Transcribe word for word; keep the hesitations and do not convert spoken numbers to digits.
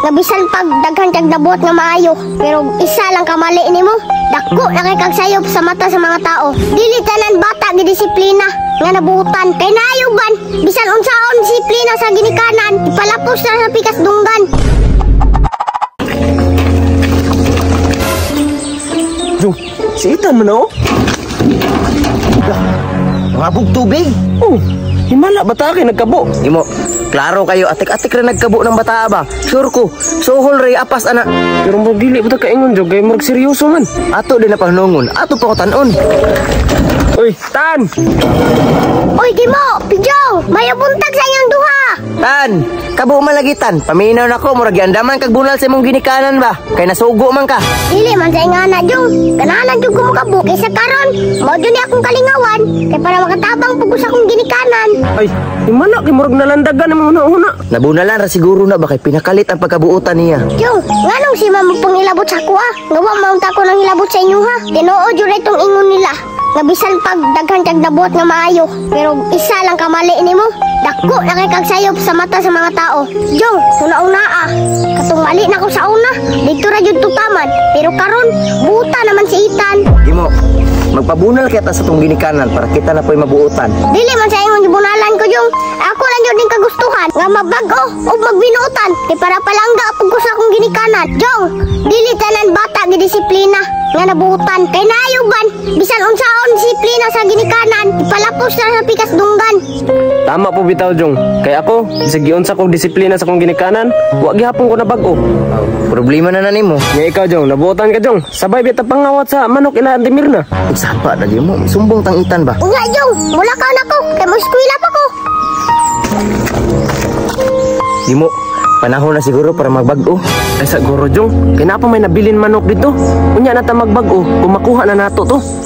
nga bisan pag daghan kag nabuhat nga maayo, pero isa lang kamali nimo. Dako na kay kag sayop sa mata sa mga tao. Dili tanan bata gidisiplina nga nabuhutan. Kay naayuban bisan unsaon disiplina sa ginikanan, ipalapos na sa pikas dunggan. Jung, si Ethan man oh. Mabog tubig. Oh, himala bata kay nagkabo. Imo, klaro kayo, atik-atik ra nagkabo ng bata ba? Sure ko, suhol ray apas ana. Pero mo dili ba ta kaingon jog kay murag seryoso man. Ato din na pahnungon, ato pa ko tanon. Uy, Tan! Oy, Gimo, Pidjong, mayo buntag sa inyong duha. Tan, kabo malagitan. Paminaw nako murag andaman kag bunal sa imong ginikanan ba? Kay nasugo man ka. Dili man sa ingana, Jong. Ganahan jud ko mukabo kaysa karon. Mao jud ni akong kalingawan kay para makatabang pugos akong ginikanan. Ay, himala kay murag nalandagan ang una-una. Nabunalan ra siguro na ba kay pinakalit ang pagkabuutan niya. Jong, nganong si mama pangilabot sa ako ah? Gawa maunta ko nang hilabot sa inyo ha. Tinuod jud itong ingon nila. Nga bisan pag daghan kag nabuhat nga maayo, pero isa lang kamali nimo. Dako na kay kag sayop sa mata sa mga tao. Jong, una-una ah. Katong mali na ko sa una, dito ra jud tutaman. Pero karon, buta naman si Ethan. Imo, magpabunal kita sa tong ginikanan para kita na po'y mabuutan. Dili man sa ingon gibunalan ko, Jong. Ako lang jud ning kagustuhan nga magbag-o ug magbinuotan kay para palangga pug ko sa akong ginikanan. Jong, dili tanan bata gidisiplina nga nabuhutan kay naayuban bisan unsaon disiplina sa ginikanan, ipalapos na sa pikas dunggan. Tama po bitaw Jong. Kay ako, sige unsa kong disiplina sa kong ginikanan, wa gihapon ko na bag-o. Problema na na nimo. Nga ikaw Jong, nabuotan ka Jong. Sabay bita pangawat sa manok ila Antimirna. Sapa na di mo, sumbong tang Ethan ba? Nga, Jong, mula ka na ko kay mo eskwela pa ko. Di mo, panahon na siguro para magbag-o. Ay siguro Jong, kay napa may nabilin manok dito. Unya na ta magbag-o, kung makuha na nato to.